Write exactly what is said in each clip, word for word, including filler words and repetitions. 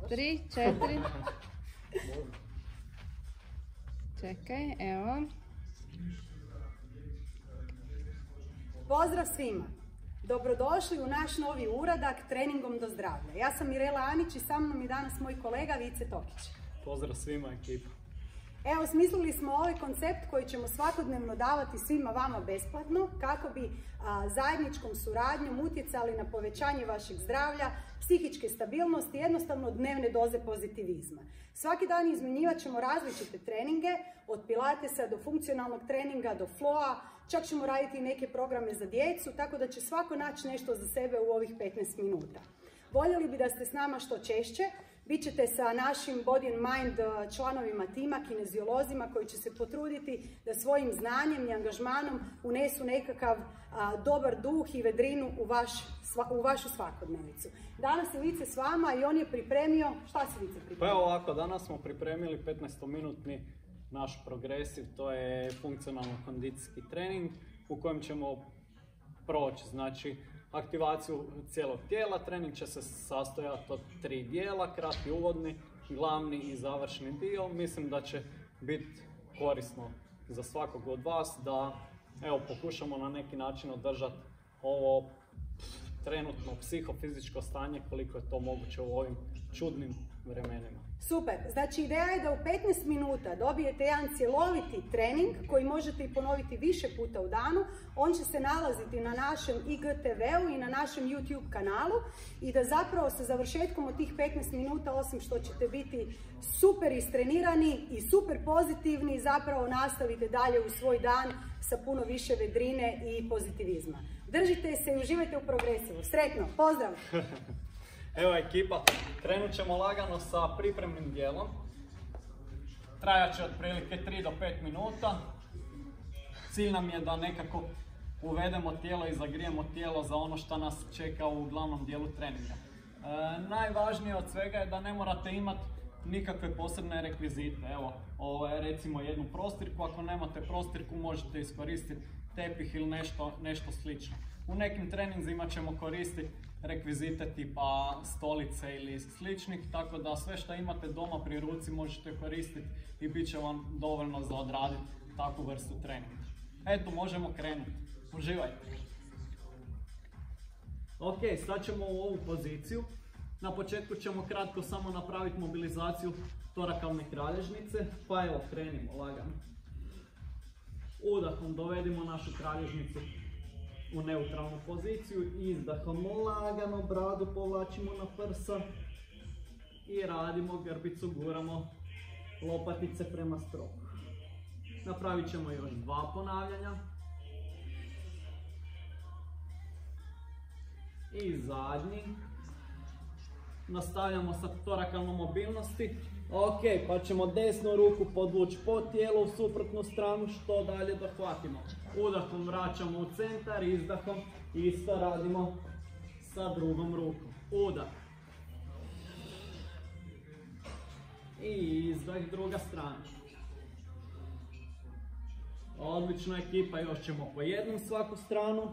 tri, četiri. Čekaj, evo. Pozdrav svima! Dobrodošli u naš novi uradak Treningom do zdravlja. Ja sam Mirela Anić i sa mnom je danas moj kolega Vice Tokić. Pozdrav svima ekipa. Evo, smislili smo ovaj koncept koji ćemo svakodnevno davati svima vama besplatno kako bi a, zajedničkom suradnjom utjecali na povećanje vašeg zdravlja, psihičke stabilnosti i jednostavno dnevne doze pozitivizma. Svaki dan izmjenjivat ćemo različite treninge, od pilatesa do funkcionalnog treninga, do floa, čak ćemo raditi i neke programe za djecu, tako da će svako naći nešto za sebe u ovih petnaest minuta. Voljeli bi da ste s nama što češće. Bićete sa našim Body and Mind članovima tima, kineziolozima koji će se potruditi da svojim znanjem i angažmanom unesu nekakav a, dobar duh i vedrinu u, vaš, sva, u vašu svakodnevicu. Danas je Vice s vama i on je pripremio, šta si Vice pripremio? Pa evo ovako, danas smo pripremili petnaestominutni naš progresiv, to je funkcionalno-kondicijski trening u kojem ćemo proći, znači, aktivaciju cijelog tijela. Trening će se sastojati od tri dijela, kratki uvodni, glavni i završni dio. Mislim da će biti korisno za svakog od vas da evo, pokušamo na neki način održati ovo trenutno psihofizičko stanje koliko je to moguće u ovim čudnim vremenima. Super, znači ideja je da u petnaest minuta dobijete jedan cjeloviti trening koji možete i ponoviti više puta u danu. On će se nalaziti na našem I G T V-u i na našem YouTube kanalu i da zapravo sa završetkom od tih petnaest minuta, osim što ćete biti super istrenirani i super pozitivni, zapravo nastavite dalje u svoj dan sa puno više vedrine i pozitivizma. Držite se i uživajte u progresivu. Sretno, pozdrav! Evo ekipa, krenut ćemo lagano sa pripremnim dijelom. Trajat će otprilike tri do pet minuta. Cilj nam je da nekako uvedemo tijelo i zagrijemo tijelo za ono što nas čeka u glavnom dijelu treninga. E, najvažnije od svega je da ne morate imati nikakve posebne rekvizite. Evo, ovo je recimo jednu prostirku, ako nemate prostirku možete iskoristiti tepih ili nešto, nešto slično. U nekim treninzima ćemo koristiti rekvizite tipa stolice ili sličnih, tako da sve što imate doma pri ruci možete koristiti i bit će vam dovoljno za odraditi takvu vrstu treninga. Eto, možemo krenuti. Uživajte! Ok, sad ćemo u ovu poziciju. Na početku ćemo kratko samo napraviti mobilizaciju torakalne kralježnice, pa evo krenimo lagano. Udahom dovedimo našu kralježnicu u neutralnu poziciju, izdahom lagano bradu povlačimo na prsa i radimo grbicu, guramo lopatice prema stropu. Napravit ćemo još dva ponavljanja. I zadnji. Nastavljamo sa torakalnom mobilnosti. Ok, pa ćemo desnu ruku podvući pod tijelo u suprotnu stranu, što dalje dohvatimo. Udahom vraćamo u centar, izdahom isto radimo sa drugom rukom. Udah. I izdah druga strana. Odlična ekipa, još ćemo po jednom svaku stranu.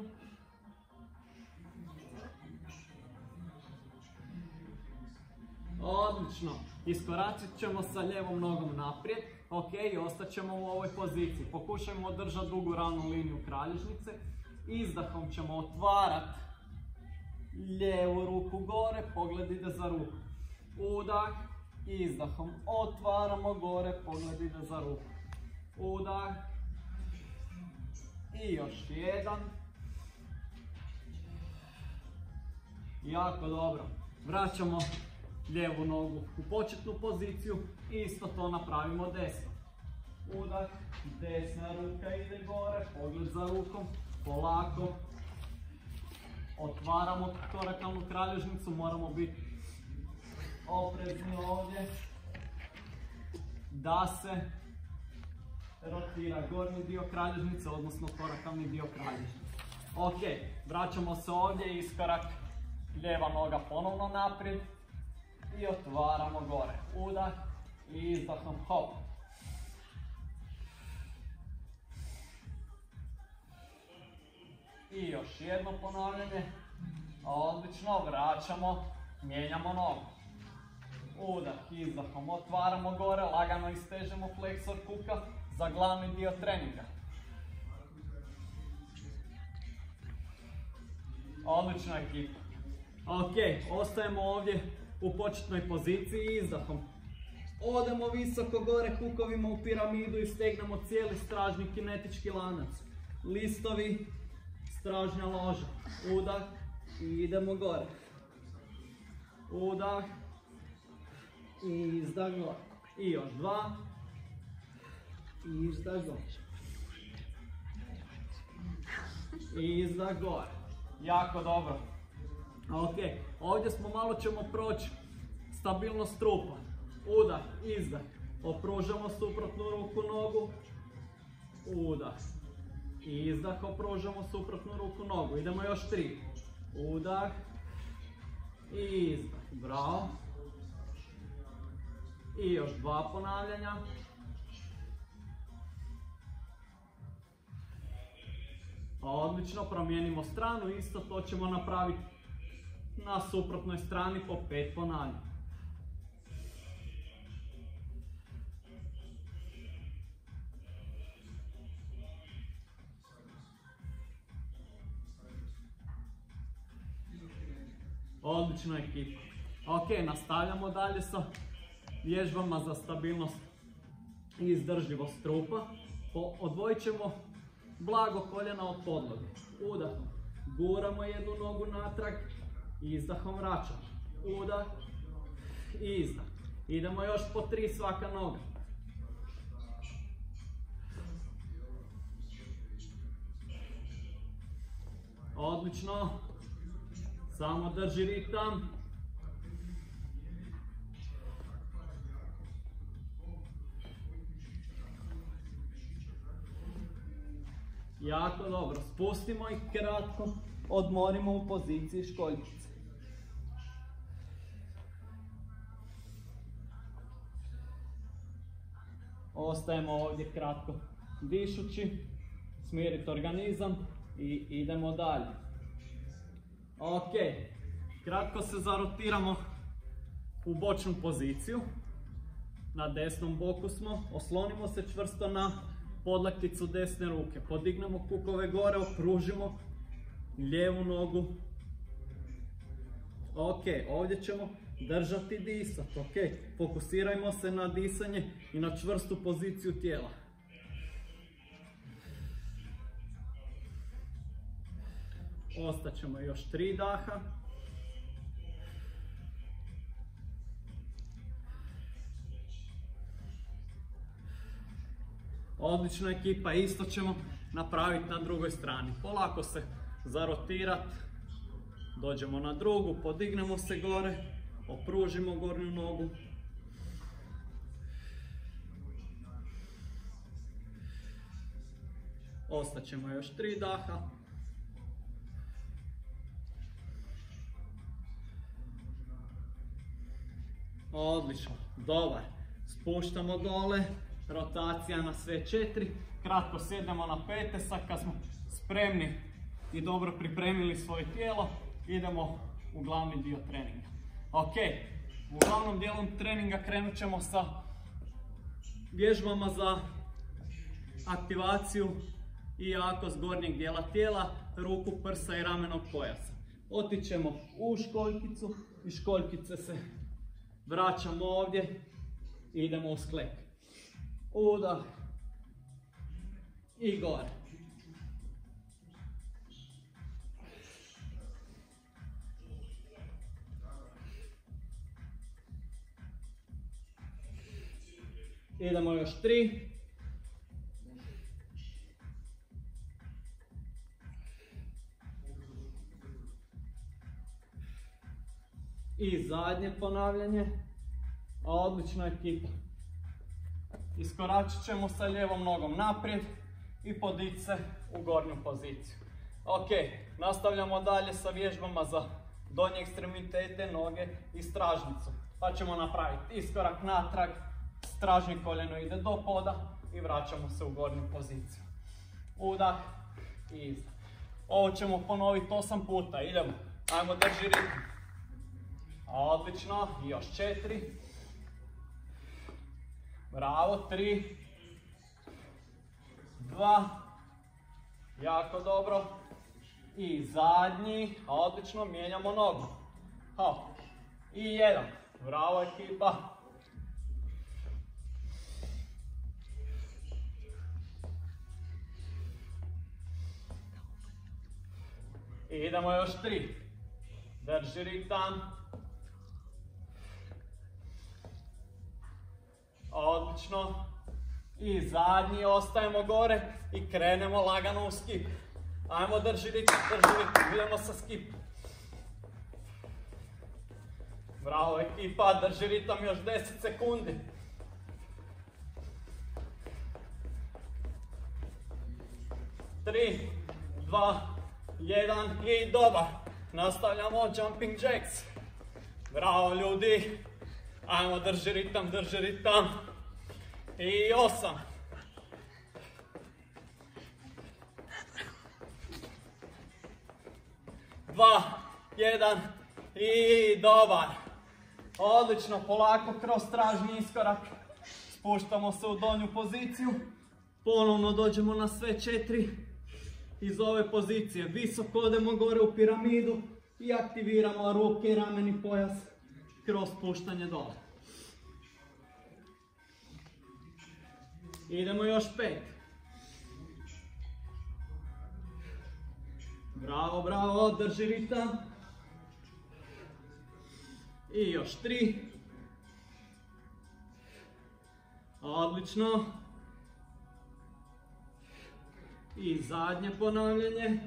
Odlično. Iskoračit ćemo sa lijevom nogom naprijed. Ok, i ostat ćemo u ovoj poziciji. Pokušajmo održati dugu ravnu liniju kralježnice. Izdahom ćemo otvarati lijevu ruku gore, pogled ide za ruku. Udah, izdahom otvaramo gore, pogled ide za ruku. Udah. I još jedan. Jako dobro. Vraćamo lijevu nogu u početnu poziciju i isto to napravimo desno. Udah, desna ruka ide gore, pogled za rukom, polako. Otvaramo torakalnu kralježnicu, moramo biti oprezni ovdje. Da se rotira gornji dio kralježnice, odnosno torakalni dio kralježnice. Ok, vraćamo se ovdje, iskorak, lijeva noga ponovno naprijed. I otvaramo gore. Udah i izdahom hop. I još jedno ponavljanje. Odlično, vraćamo, mijenjamo nogu. Udah, izdahom, otvaramo gore, lagano istežemo fleksor kuka za glavni dio treninga. Odlična ekipa. Ok, ostajemo ovdje u početnoj poziciji izdahom. Odemo visoko gore kukovima u piramidu i stegnemo cijeli stražni kinetički lanac. Listovi, stražnja loža. Udah i idemo gore. Udah. I izdah gore. I još dva. I izdah gore. I izdah gore. Jako dobro. Ok, ovdje smo malo ćemo proći stabilnost trupa. Udah, izdah. Opružamo suprotnu ruku, nogu. Udah. I izdah, opružamo suprotnu ruku, nogu. Idemo još tri. Udah. I izdah. Bravo. I još dva ponavljanja. Odlično, promijenimo stranu. Isto to ćemo napraviti na suprotnoj strani po pet ponavljanja. Odlična ekipa. Ok, nastavljamo dalje sa vježbama za stabilnost i izdržljivost trupa. Odvojit ćemo blago koljena od podloge. Udahom guramo jednu nogu natrag, izdahom vraćamo. Udah i izdah. Idemo još po tri svaka noga. Odlično. Samo drži ritam. Jako dobro. Spustimo ih kratko. Odmorimo u poziciji školjkice. Ostajemo ovdje kratko dišući. Smiriti organizam i idemo dalje. Ok, kratko se zarotiramo u bočnu poziciju. Na desnom boku smo, oslonimo se čvrsto na podlakticu desne ruke. Podignemo kukove gore, opružimo lijevu nogu. Ok, ovdje ćemo držati disat. Ok, fokusirajmo se na disanje i na čvrstu poziciju tijela. Ostaćemo još tri daha. Odlična ekipa, isto ćemo napraviti na drugoj strani. Polako se zarotirati. Dođemo na drugu, podignemo se gore, opružimo gornju nogu. Ostaćemo još tri daha. Odlično, dobar. Spuštamo dole, rotacija na sve četiri. Kratko sjednemo na petesak, kad smo spremni i dobro pripremili svoje tijelo, idemo u glavni dio treninga. Ok, u glavnom dijelu treninga krenut ćemo sa vježbama za aktivaciju i jakost gornjeg dijela tijela, ruku, prsa i ramenog pojasa. Otićemo u školjkicu i školjkice se vraćamo ovdje i idemo u sklep. Udah i gore. Idemo još tri. I zadnje ponavljanje. Odlična ekipa. Iskoračit ćemo sa lijevom nogom naprijed i podići se u gornju poziciju. Ok, nastavljamo dalje sa vježbama za donje ekstremitete, noge i stražnicu. Pa ćemo napraviti iskorak natrag, stražnje koljeno ide do poda i vraćamo se u gornju poziciju. Udah i izdah. Ovo ćemo ponoviti osam puta. Idemo. Ajmo, drži ritam. Odlično. I još četiri. Bravo, tri, dva, jako dobro. I zadnji, odlično, mijenjamo nogu. Hop. I jedan, bravo ekipa. I idemo još tri. Drži ritam. Odlično. I zadnji, ostajemo gore i krenemo lagano u skip. Ajmo, drži ritam, drži ritam, idemo sa skip. Bravo ekipa, drži ritam još deset sekundi. tri, dva, jedan i dobar. Nastavljamo jumping jacks. Bravo ljudi. Ajmo, drži ritam, drži ritam. I osam. Dva, jedan i dobar. Odlično, polako kroz stražni iskorak. Spuštamo se u donju poziciju. Ponovno dođemo na sve četiri. Iz ove pozicije visoko odemo gore u piramidu i aktiviramo ruke i rameni pojas kroz spuštanje dole. Idemo još pet. Bravo, bravo, drži ritam. I još tri. Odlično. I zadnje ponavljanje.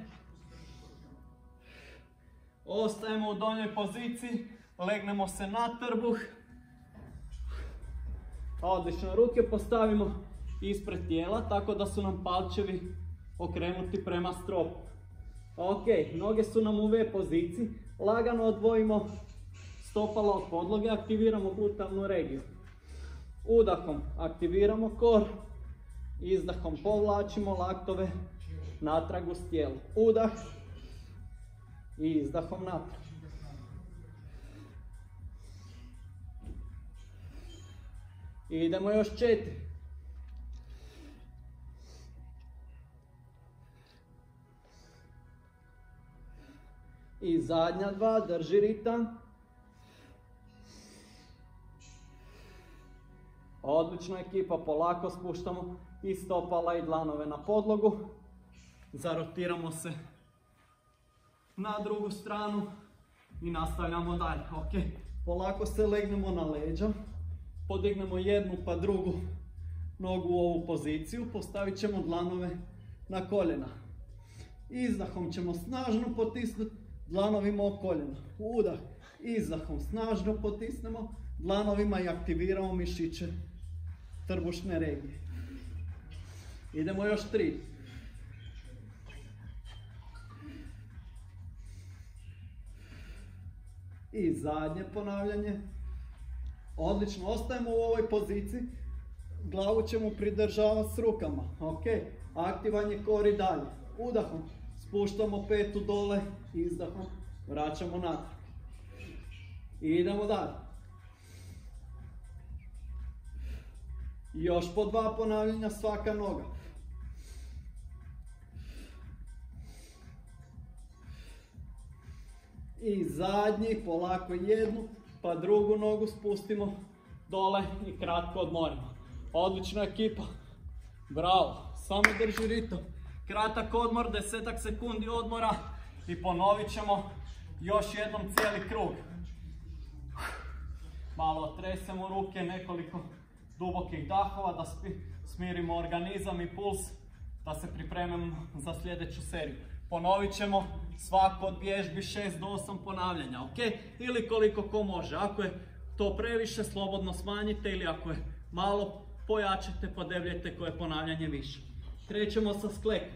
Ostajemo u donjoj poziciji, legnemo se na trbuh. Odlično, ruke postavimo ispred tijela, tako da su nam palčevi okrenuti prema stropu. Ok, noge su nam u V poziciji, lagano odvojimo stopala od podloge, aktiviramo glutealnu regiju. Udahom aktiviramo kor, izdahom povlačimo laktove natrag uz tijelo. Udah i izdahom natrag. Idemo još četiri. I zadnja dva, drži ritam. Odlično ekipa, polako spuštamo i stopala i dlanove na podlogu. Zarotiramo se na drugu stranu i nastavljamo dalje. Ok, polako se legnemo na leđa, podignemo jednu pa drugu nogu u ovu poziciju, postavit ćemo dlanove na koljena. Izdahom ćemo snažno potisnuti dlanovima o koljena. Udah, izdahom snažno potisnemo dlanovima i aktiviramo mišiće trbušne regije. Idemo još tri. I zadnje ponavljanje. Odlično, ostajemo u ovoj poziciji. Glavu ćemo pridržavati s rukama. Ok, aktivan je kor i dalje. Udahom spuštamo petu dole, izdahom vraćamo natrag. I idemo dalje. Još po dva ponavljanja svaka noga. I zadnji, polako jednu, pa drugu nogu spustimo dole i kratko odmorimo. Odlična ekipa. Bravo, samo drži ritam. Kratak odmor, desetak sekundi odmora i ponovit ćemo još jednom cijeli krug. Malo otresemo ruke, nekoliko dubokih dahova da smirimo organizam i puls, da se pripremimo za sljedeću seriju. Ponovit ćemo svako od vježbi šest do osam ponavljanja, ok? Ili koliko ko može. Ako je to previše, slobodno smanjite, ili ako je malo, pojačajte, podebljajte koje ponavljanje više. Krećemo sa sklekom.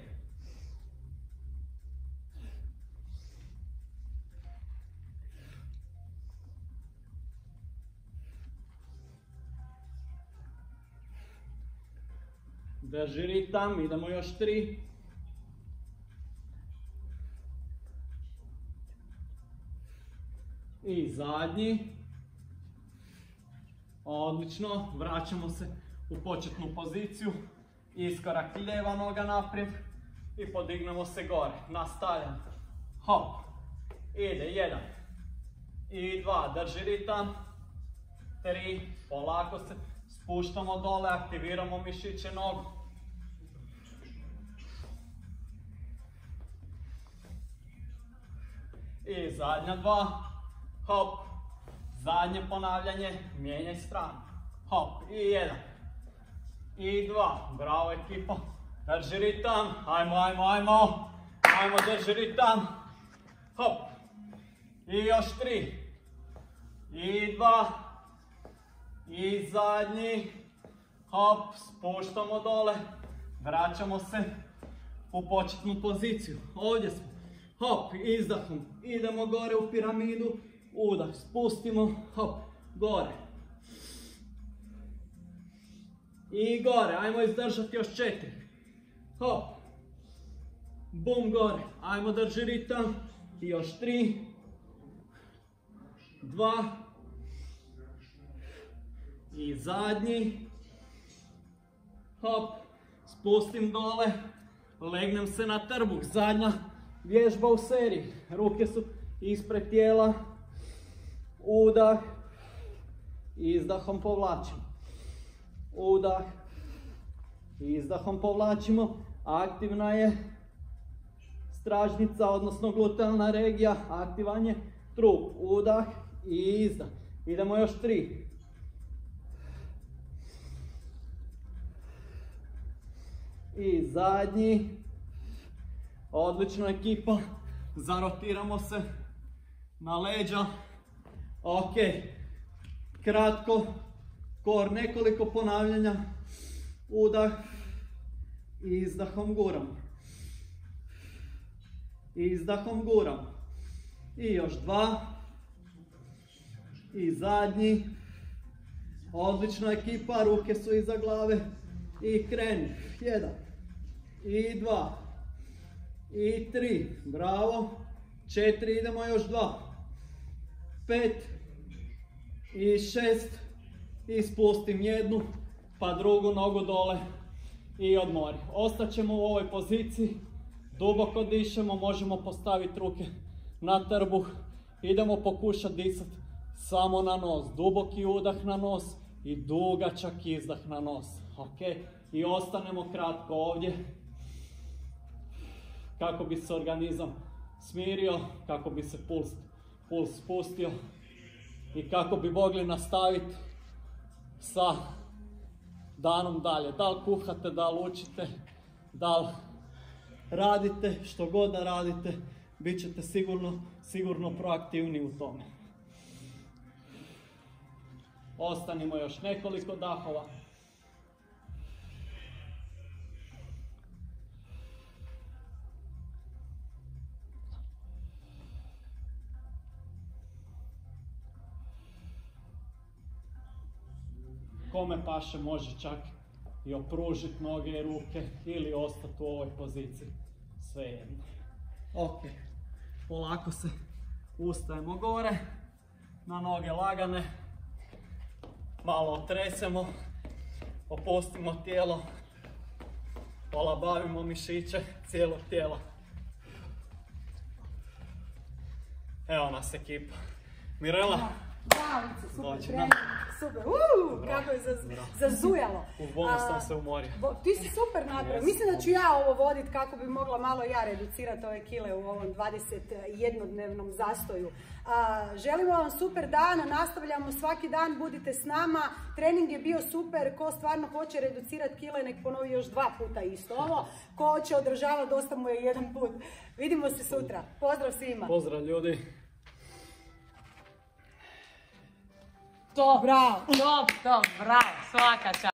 Drži ritam, idemo još tri. I zadnji. Odlično, vraćamo se u početnu poziciju, iskorak lijeva noga naprijed i podignemo se gore, nastavljamo, hop, ide, jedan, i dva, drži ritam, tri, polako se spuštamo dole, aktiviramo mišiće nogu. I zadnja dva, hop, zadnje ponavljanje, mijenjaj stranu, hop, i jedan, i dva, bravo ekipa, drži ritam, ajmo, ajmo, ajmo, ajmo, drži ritam, hop, i još tri, i dva, i zadnji, hop, spuštamo dole, vraćamo se u početnu poziciju, ovdje smo, hop, izdahom, idemo gore u piramidu, udah, spustimo, hop, gore. I gore, ajmo izdržati još četiri, hop, bum, gore, ajmo drži ritam, i još tri, dva, i zadnji, hop, spustim dole, legnem se na trbuh, zadnja vježba u seriji, ruke su ispred tijela, udah, izdahom povlačimo, udah, izdahom povlačimo, aktivna je stražnica, odnosno glutealna regija, aktivan je trup, udah i izdah, idemo još tri, i zadnji, odlično ekipa, zarotiramo se na leđa, ok, kratko, kor, nekoliko ponavljanja, udah, izdahom guram, izdahom guram, i još dva, i zadnji, odlično ekipa, ruke su iza glave, i kreni, jedan, i dva, i tri, bravo, četiri, idemo još dva, pet, i šest, i spustim jednu, pa drugu nogu dole i odmori. Ostaćemo u ovoj poziciji, duboko dišemo, možemo postaviti ruke na trbuh, idemo pokušati disati samo na nos, duboki udah na nos i dugačak izdah na nos, ok? I ostanemo kratko ovdje, kako bi se organizam smirio, kako bi se puls, puls spustio i kako bi mogli nastaviti sa danom dalje. Da li kuhate, da li učite, da li radite, što god da radite, bit ćete sigurno, sigurno proaktivni u tome. Ostanimo još nekoliko dahova. Kome paše može čak i opružiti noge i ruke ili ostati u ovoj poziciji, svejedno. Ok, polako se ustajemo gore, na noge lagane, malo otresemo, opustimo tijelo, olabavimo mišiće cijelog tijela. Evo nas ekipa. Mirela? Bravo, super trening, super, uuu, kako je zaz, zazujalo. U bonus sam se umorio. Ti si super napravio, mislim da ću ja ovo voditi kako bi mogla malo ja reducirati ove kile u ovom dvadeset jednodnevnom zastoju. A, želimo vam super dan, nastavljamo svaki dan, budite s nama, trening je bio super, ko stvarno hoće reducirati kile nek ponovi još dva puta isto ovo, ko hoće održavati dosta mu je jedan put. Vidimo se sutra, pozdrav svima. Pozdrav ljudi. Top, bravo, top, top, bravo, svaka čast.